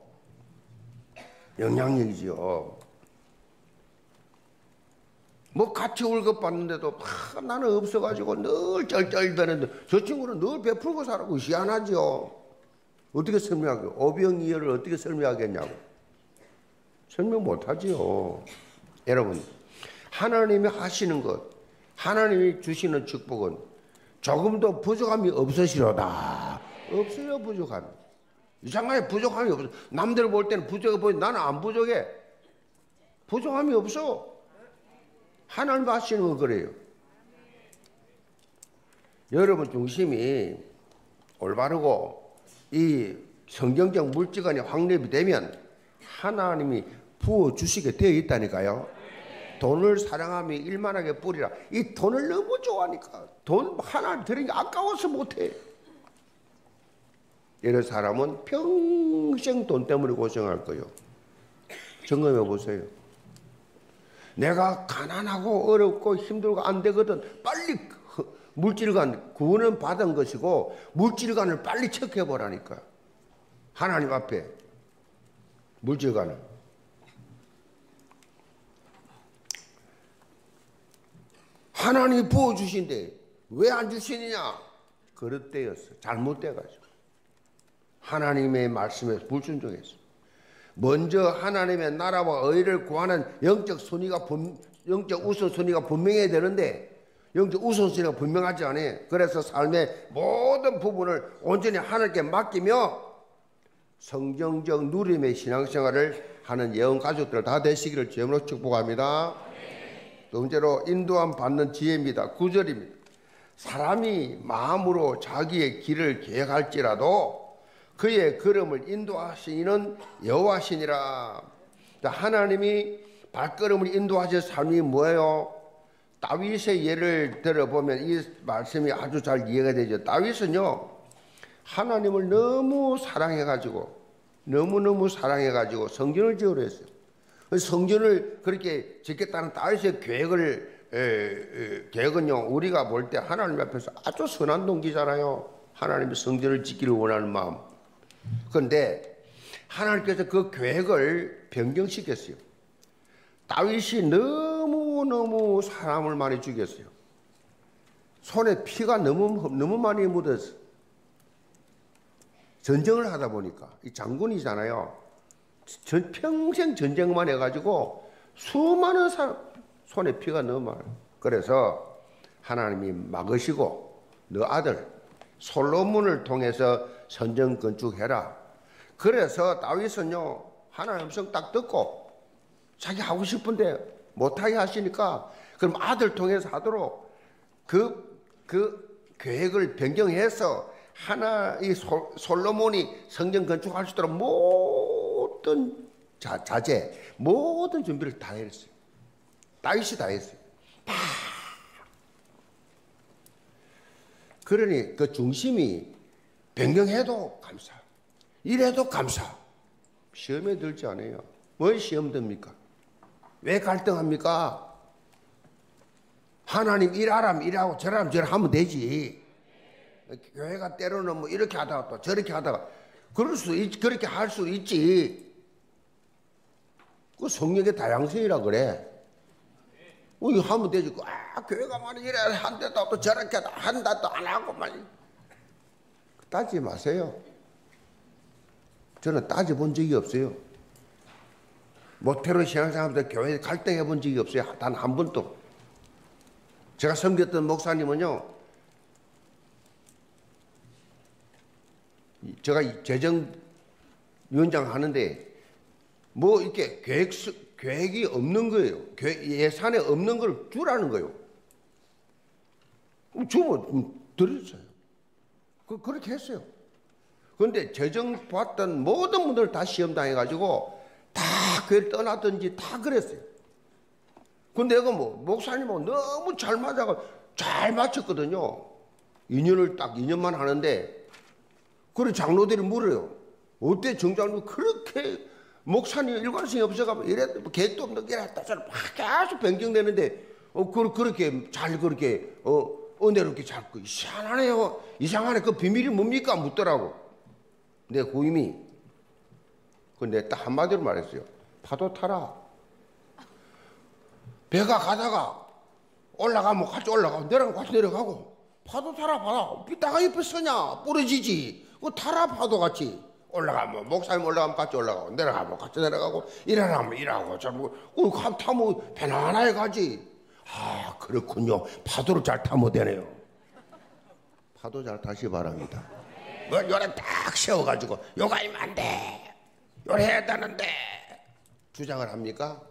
S1: 뭐 같이 월급 받는데도 나는 없어가지고 늘 쩔쩔대는데 저 친구는 늘 베풀고 살고 희한하죠. 어떻게 설명하겠어요? 오병이어를 어떻게 설명하겠냐고. 설명 못하지요. 여러분, 하나님이 하시는 것, 하나님이 주시는 축복은 조금도 부족함이 없으시로다. 없어요, 부족함이. 이상하게 부족함이 없어. 남들 볼 때는 부족해 보이는데 나는 안 부족해. 부족함이 없어. 하나님 하시는 건 그래요. 여러분 중심이 올바르고 이 성경적 물질관이 확립이 되면 하나님이 부어주시게 되어 있다니까요. 돈을 사랑하며 일만하게 뿌리라. 이 돈을 너무 좋아하니까 돈 하나 드린 게 아까워서 못해. 이런 사람은 평생 돈 때문에 고생할 거예요. 점검해 보세요. 내가 가난하고 어렵고 힘들고 안 되거든. 빨리 물질관 구원은 받은 것이고 물질관을 빨리 체크해 보라니까. 하나님 앞에 물질관을. 하나님이 부어주신데 왜 안 주시느냐? 그릇되었어. 잘못돼가지고. 하나님의 말씀에 불순종했어. 먼저 하나님의 나라와 의를 구하는 영적 우선순위가 분명해야 되는데 영적 우선순위가 분명하지 않아요. 그래서 삶의 모든 부분을 온전히 하나님께 맡기며 성경적 누림의 신앙생활을 하는 예언 가족들 다 되시기를 주님으로 축복합니다. 두 번째로 인도함 받는 지혜입니다. 9절입니다. 사람이 마음으로 자기의 길을 계획할지라도 그의 걸음을 인도하시는 여호와시니라. 하나님이 발걸음을 인도하실 삶이 뭐예요? 다윗의 예를 들어보면 이 말씀이 아주 잘 이해가 되죠. 다윗은요, 하나님을 너무 사랑해가지고 너무너무 사랑해가지고 성전을 지으려 했어요. 성전을 그렇게 짓겠다는 다윗의 계획은요, 우리가 볼 때 하나님 앞에서 아주 선한 동기잖아요. 하나님이 성전을 짓기를 원하는 마음. 그런데 하나님께서 그 계획을 변경시켰어요. 다윗이 너무너무 사람을 많이 죽였어요. 손에 피가 너무 많이 묻었어요. 전쟁을 하다 보니까 이 장군이잖아요. 평생 전쟁만 해가지고 수많은 사람 손에 피가 너무 많아요. 그래서 하나님이 막으시고 너 아들 솔로몬을 통해서 성전 건축해라. 그래서 다윗은요, 하나님 음성 딱 듣고 자기 하고 싶은데 못하게 하시니까 그럼 아들 통해서 하도록 그 계획을 변경해서 이 솔로몬이 성전 건축할 수 있도록 모든 자재, 모든 준비를 다 했어요. 다윗이 다 했어요. 다. 그러니 그 중심이 변경해도 감사, 이래도 감사. 시험에 들지 않아요. 왜 시험 듭니까? 왜 갈등합니까? 하나님 일하라면 일하고 저라면 저라면 되지. 교회가 때로는 뭐 이렇게 하다가 또 저렇게 하다가 그렇게 할 수 있지. 그 성령의 다양성이라 그래. 이거 하면 되지. 교회가 많이 이래 한다도 또 저렇게 한다 또 안 하고 말이. 따지지 마세요. 저는 따져본 적이 없어요. 모태로 신앙생활하면서 교회에 갈등해 본 적이 없어요. 단 한 번도. 제가 섬겼던 목사님은요, 제가 재정위원장 하는데 뭐 이렇게 계획이 없는 거예요. 예산에 없는 걸 주라는 거예요. 주면 드렸어요. 그렇게 했어요. 그런데 재정 봤던 모든 분들 다 시험 당해가지고 다 교회를 떠나든지 다 그랬어요. 근데 내가 목사님하고 너무 잘 맞췄거든요. 2년만 하는데, 그래 장로들이 물어요. 어때 정장님 그렇게 목사님 일관성이 없어가면 이래 계획도 없는 게 했다 저는 계속 변경되는데 그렇게 은혜롭게 잘 이상하네요. 이상하네. 그 비밀이 뭡니까? 묻더라고. 내 후임이. 근데 딱 한마디로 말했어요. 파도 타라. 배가 가다가 올라가면 같이 올라가고 내려가면 같이 내려가고, 파도 타라. 파도. 삐따가 옆에 서냐? 부러지지. 그 타라. 파도 같이. 올라가면 목사님 올라가면 같이 올라가고 내려가면 같이 내려가고 일하라면 일하고 전부 타면 편안하게 가지. 아 그렇군요. 파도를 잘 타면 되네요. 파도 잘 타시 바랍니다. 요래 딱 세워가지고 요가 이면 안 돼, 요래 해야 되는데 주장을 합니까?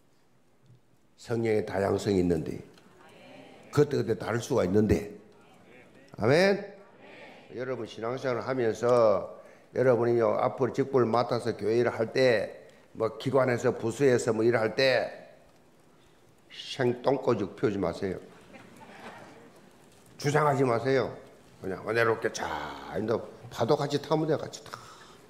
S1: 성령의 다양성이 있는데 그때 다를 수가 있는데. 아멘. 여러분 신앙생활을 하면서 여러분이요 앞으로 직분을 맡아서 교회 일을 할 때 뭐 기관에서 부서에서 뭐 일을 할 때 생똥꼬죽 피우지 마세요. 주장하지 마세요. 그냥 은혜롭게 잘 파도같이 타면 돼. 같이 다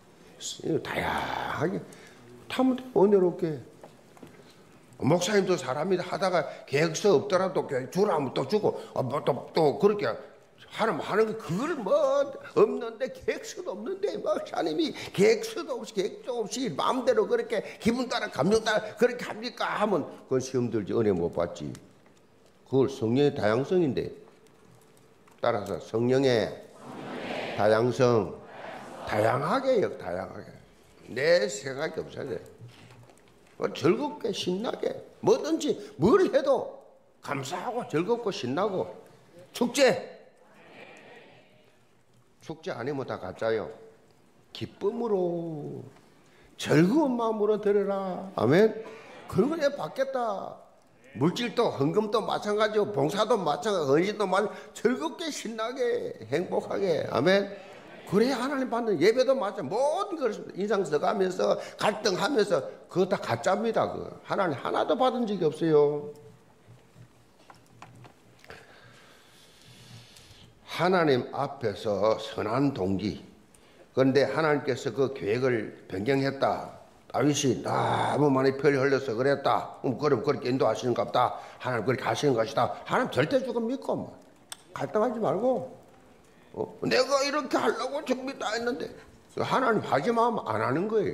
S1: 다양하게 타면 돼. 은혜롭게. 목사님도 사람이 하다가 계획서 없더라도 주라면 또 주고 또 그렇게 하는 거 그걸 없는데 계획서도 없는데 목사님이 계획서도 없이 계획도 없이 마음대로 그렇게 기분 따라 감정 따라 그렇게 합니까 하면 그건 시험 들지 은혜 못 받지. 그걸 성령의 다양성인데. 따라서 성령의 다양성, 다양하게 다양하게. 내 생각이 없어야 돼. 즐겁게 신나게 뭐든지 뭘 해도 감사하고 즐겁고 신나고. 축제 안 하면 다 가짜요. 기쁨으로 즐거운 마음으로 드려라. 아멘. 그런 거 내가 받겠다. 물질도 헌금도 마찬가지고 봉사도 마찬가지고 헌신도 마찬가지고 즐겁게 신나게 행복하게. 아멘. 그래야 하나님 받는 예배도 마찬가지고 모든 것을 인상 써가면서 갈등하면서 그거 다 가짜입니다. 하나님 하나도 받은 적이 없어요. 하나님 앞에서 선한 동기. 그런데 하나님께서 그 계획을 변경했다. 다윗이 너무 많이 피를 흘려서 그랬다. 그럼 그렇게 인도하시는 것 같다. 하나님 그렇게 하시는 것이다. 하나님 절대 죽음 믿고 뭐. 갈등하지 말고 내가 이렇게 하려고 준비 다 했는데 하나님 하지 마면 안 하는 거예요.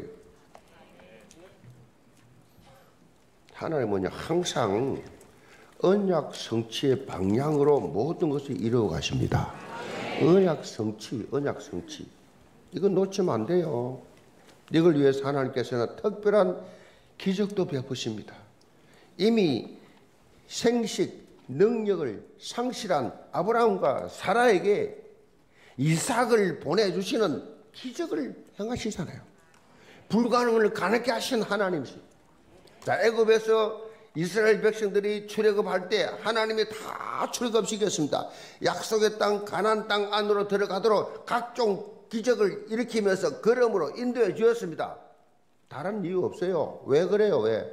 S1: 하나님은 항상 언약 성취의 방향으로 모든 것을 이루어 가십니다. 언약 성취, 언약 성취. 이건 놓치면 안 돼요. 이걸 위해서 하나님께서는 특별한 기적도 베푸십니다. 이미 생식 능력을 상실한 아브라함과 사라에게 이삭을 보내주시는 기적을 행하시잖아요. 불가능을 가능케 하신 하나님이시. 자, 애굽에서 이스라엘 백성들이 출애굽할 때 하나님이 다 출애굽시켰습니다. 약속의 땅 가나안 땅 안으로 들어가도록 각종 기적을 일으키면서 걸음으로 인도해 주었습니다. 다른 이유 없어요. 왜 그래요? 왜?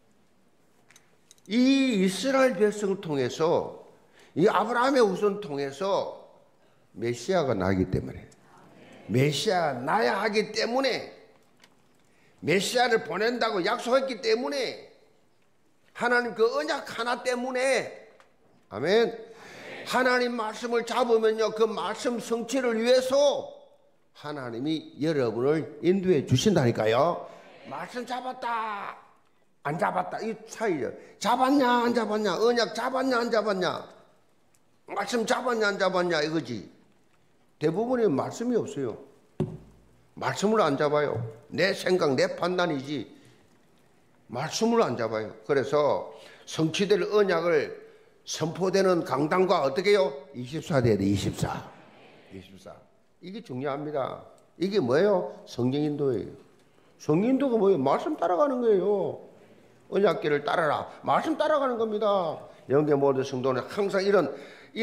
S1: 이 이스라엘 백성을 통해서 이 아브라함의 우선 통해서 메시아가 나기 때문에 메시아가 나야 하기 때문에 메시아를 보낸다고 약속했기 때문에 하나님 그 언약 하나 때문에 아멘. 하나님 말씀을 잡으면요 그 말씀 성취를 위해서 하나님이 여러분을 인도해 주신다니까요. 말씀 잡았다 안 잡았다 이 차이죠. 잡았냐 안 잡았냐, 언약 잡았냐 안 잡았냐, 말씀 잡았냐 안 잡았냐 이거지. 대부분의 말씀이 없어요. 말씀을 안 잡아요. 내 생각 내 판단이지 말씀을 안 잡아요. 그래서 성취될 언약을 선포되는 강단과 어떻게 해요? 24 돼야 돼. 24. 이게 중요합니다. 이게 뭐예요? 성경인도예요. 성경인도가 뭐예요? 말씀 따라가는 거예요. 언약궤를 따라라. 말씀 따라가는 겁니다. 영계 모든 성도는 항상 이런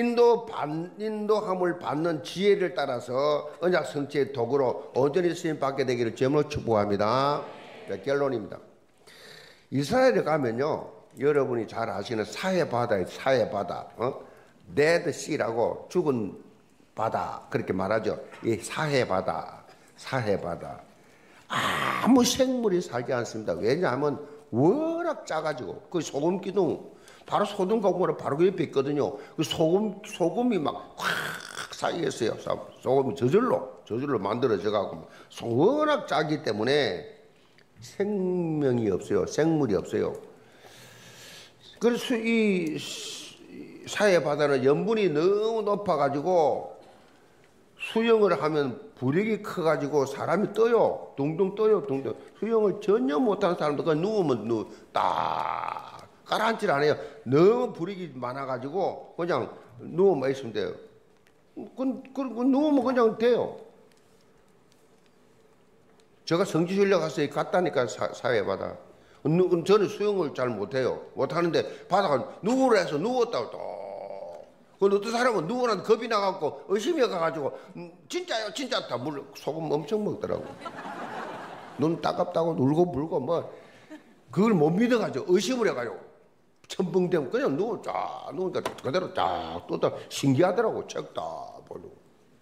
S1: 인도함을 받는 지혜를 따라서 언약 성취의 도구로 온전히 쓰임 받게 되기를 주님으로 축복합니다. 결론입니다. 이스라엘에 가면요, 여러분이 잘 아시는 사해바다에 사해바다, 데드 씨라고 죽은 바다 그렇게 말하죠. 이 사해바다. 아무 생물이 살지 않습니다. 왜냐하면 워낙 작아지고 그 소금 기둥 바로 소돔과 고모라 바로 그 옆에 있거든요. 그 소금이 막 확 쌓이겠어요. 소금이 저절로 만들어져 가고 워낙 작기 때문에 생명이 없어요. 생물이 없어요. 그래서 이 사해바다는 염분이 너무 높아가지고 수영을 하면 부력이 커가지고 사람이 떠요. 둥둥 떠요. 둥둥. 수영을 전혀 못하는 사람도 그냥 누우면 딱 가라앉질 않아요. 너무 부력이 많아가지고 그냥 누워만 있으면 돼요. 누우면 그냥 돼요. 제가 성지순례 가서 갔다니까 사해바다. 저는 수영을 잘 못해요. 못하는데 바다가 누우라 해서 누웠다고 또. 그 어떤 사람은 누우라는 겁이 나갖고 의심이 가가지고 진짜요 진짜 다 물 소금 엄청 먹더라고. 눈 따갑다고 울고 불고 뭐 그걸 못 믿어가지고 의심을 해가지고 첨벙대면 그냥 누우니까 그대로 쫙 또 신기하더라고. 책 다 보고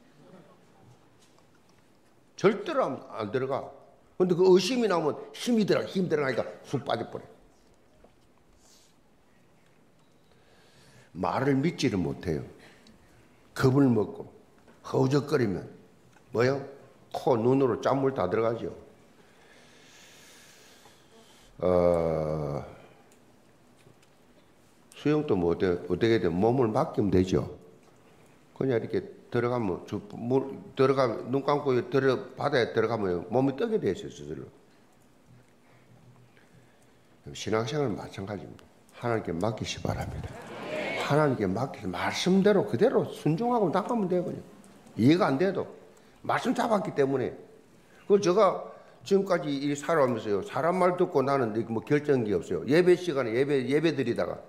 S1: 절대로 안 들어가. 근데 그 의심이 나오면 힘이 들어가니까 쑥 빠져버려. 말을 믿지를 못해요. 겁을 먹고 허우적거리면 뭐요? 코 눈으로 짠물 다 들어가죠. 수영도 뭐 어떻게 돼? 몸을 맡기면 되죠. 그냥 이렇게 들어가면 눈 감고 바다에 들어가면 몸이 뜨게 돼 있어요. 스스로. 신앙생활은 마찬가지입니다. 하나님께 맡기시 바랍니다. 하나님께 맡기시 말씀대로 그대로 순종하고 나가면 돼요. 그냥 이해가 안 돼도 말씀 잡았기 때문에 그 제가 지금까지 이 살아오면서요, 사람 말 듣고 나는 뭐 결정한 게 없어요. 예배 시간에 예배 드리다가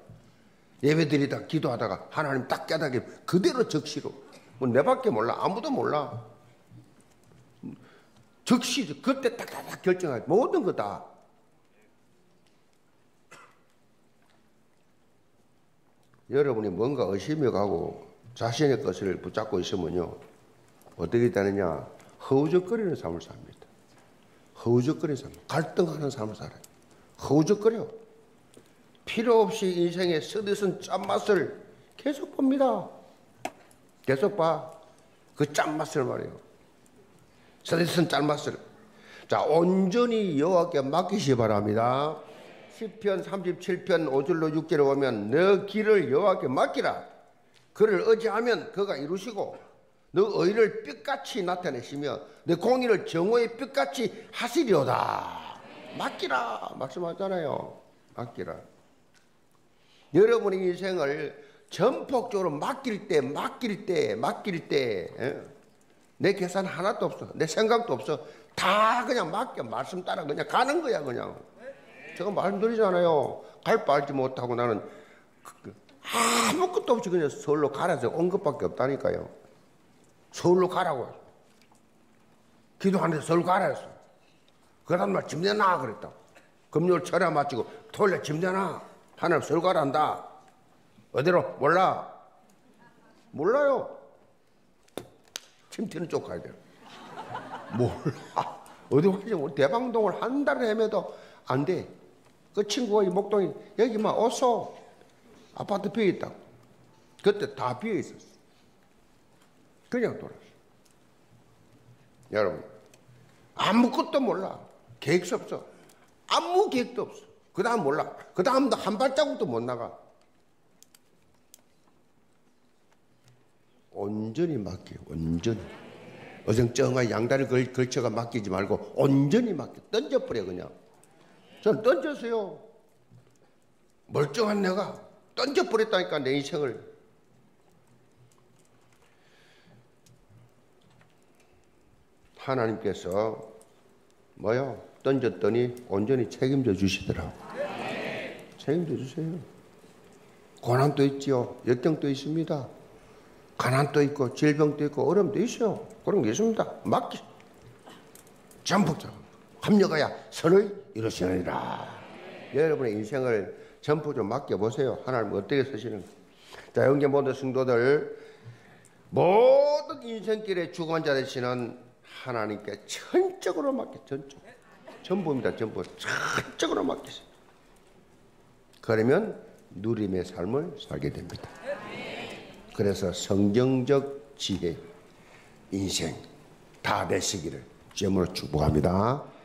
S1: 기도하다가 하나님 딱 깨닫게 그대로 적시로. 뭐 내밖에 몰라. 아무도 몰라. 적시 그때 딱딱딱 결정하지. 모든 거 다. 여러분이 뭔가 의심이 가고 자신의 것을 붙잡고 있으면요, 어떻게 되느냐? 허우적거리는 삶을 삽니다. 허우적거리는 삶, 갈등하는 삶을 살아요. 허우적거려. 필요 없이 인생의 쓰디쓴 짠맛을 계속 봅니다. 계속 봐. 그 짠맛을 말이에요. 쓰디쓴 짠맛을. 자, 온전히 여호와께 맡기시 바랍니다. 시편 37편 5절로 6절에 보면 너 길을 여호와께 맡기라. 그를 의지하면 그가 이루시고 너 의를 뼈같이 나타내시며 내 공의를 정오의 뼈같이 하시리로다. 맡기라 말씀하잖아요. 맡기라. 여러분의 인생을 전폭적으로 맡길 때 내 계산 하나도 없어. 내 생각도 없어. 다 그냥 맡겨. 말씀 따라 그냥 가는 거야. 그냥 제가 말씀드리잖아요. 갈 바 알지 못하고 나는 아무것도 없이 그냥 서울로 가라서 온 것밖에 없다니까요. 서울로 가라고. 기도하는데 서울 가라 했어. 그 다음날 집 내놔 그랬다. 금요일 철야 마치고 토요일에 집 내놔. 하나님 서울 가란다. 어디로? 몰라요. 침튀는 쪽 가야 돼요. 몰라. 어디 가지? 대방동을 한 달을 헤매도 안 돼. 그 친구가 이 목동이 여기만 어서 아파트 비어 있다고. 그때 다 비어 있었어. 그냥 돌았어. 여러분, 아무것도 몰라. 계획도 없어. 아무 계획도 없어. 그 다음 몰라. 그 다음도 한 발자국도 못 나가. 온전히 맡겨. 온전히. 어정쩡한 양다리 걸쳐가 맡기지 말고 온전히 맡겨. 던져버려 그냥. 저는 던졌어요. 멀쩡한 내가 던져버렸다니까 내 인생을. 하나님께서 뭐요? 던졌더니 온전히 책임져 주시더라고. 책임져 주세요. 고난도 있지요. 역경도 있습니다. 가난도 있고 질병도 있고 어려움도 있어요. 그런 게 있습니다. 맡기. 전폭적으로 합력하여 선을 이루시느니라. 여러분의 인생을 전폭적으로 맡겨보세요. 하나님 어떻게 쓰시는가. 자, 영계 모든 성도들, 모든 인생길의 주관자 되시는 하나님께 전적으로 맡겨. 전부입니다. 전부. 전적으로 맡기세요. 그러면 누림의 삶을 살게 됩니다. 그래서 성경적 지혜, 인생 다 되시기를 주님으로 축복합니다.